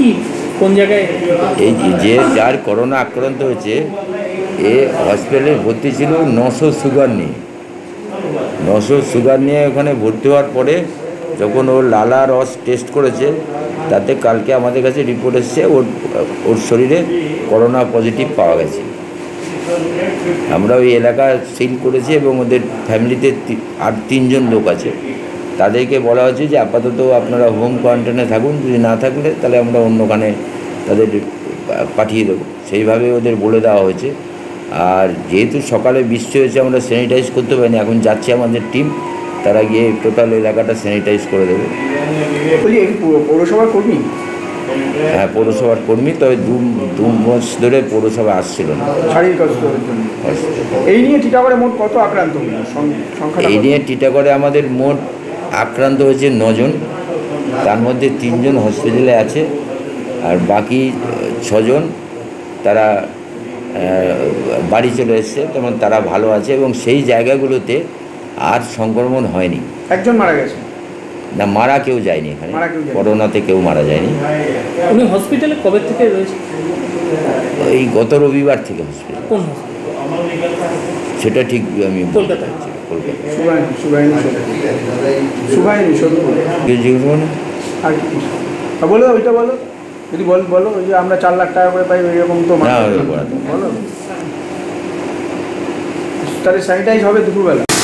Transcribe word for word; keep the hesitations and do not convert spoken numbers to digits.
কি কোন জায়গায় এই যে যার করোনা আক্রান্ত হয়েছে এ হসপিটালে ভর্তি ছিল নশো সুগার নিয়ে নশো সুগার নিয়ে ওখানে ভর্তি হওয়ার পরে যখন ওর লালা রস টেস্ট করেছে তাতে কালকে আমাদের কাছে রিপোর্ট এসছে ওর ওর শরীরে করোনা পজিটিভ পাওয়া গেছে। আমরা ওই এলাকা সিল করেছি এবং ওদের ফ্যামিলিতে আর তিনজন লোক আছে, তাদেরকে বলা হয়েছে যে আপাতত আপনারা হোম কোয়ারেন্টাইনে থাকুন, যদি না থাকলে তাহলে আমরা অন্যখানে তাদের পাঠিয়ে দেবো, সেইভাবে ওদের বলে দেওয়া হয়েছে। আর যেহেতু সকালে বৃষ্টি হয়েছে আমরা স্যানিটাইজ করতে পারিনি, এখন যাচ্ছে আমাদের টিম, তারা গিয়ে টোটাল এলাকাটা স্যানিটাইজ করে দেবে। পৌরসভার কর্মী? হ্যাঁ, পৌরসভার কর্মী, তবে দু দু মাস ধরে পৌরসভা আসছিল না। এই নিয়ে টিটাগড়ে মোট কত আক্রান্ত? এই নিয়ে টিটাগড়ে আমাদের মোট আক্রান্ত হয়েছে নজন, তার মধ্যে তিনজন হসপিটালে আছে আর বাকি ছজন তারা বাড়ি চলে এসছে, তেমন তারা ভালো আছে এবং সেই জায়গাগুলোতে আর সংক্রমণ হয়নি। একজন মারা গেছে? না, মারা কেউ যায়নি, এখানে করোনাতে কেউ মারা যায়নি। উনি হসপিটালে কবে থেকে রয়েছে? এই গত রবিবার থেকে হসপিটাল। কোন সেটা ঠিক আমি কলকাতায়? বলো ওইটা বলো, যদি বল বলো ওই যে আমরা চার লাখ টাকা করে পাই এরকম তো না, বলো। তাহলে স্যানিটাইজ হবে দুপুরবেলা।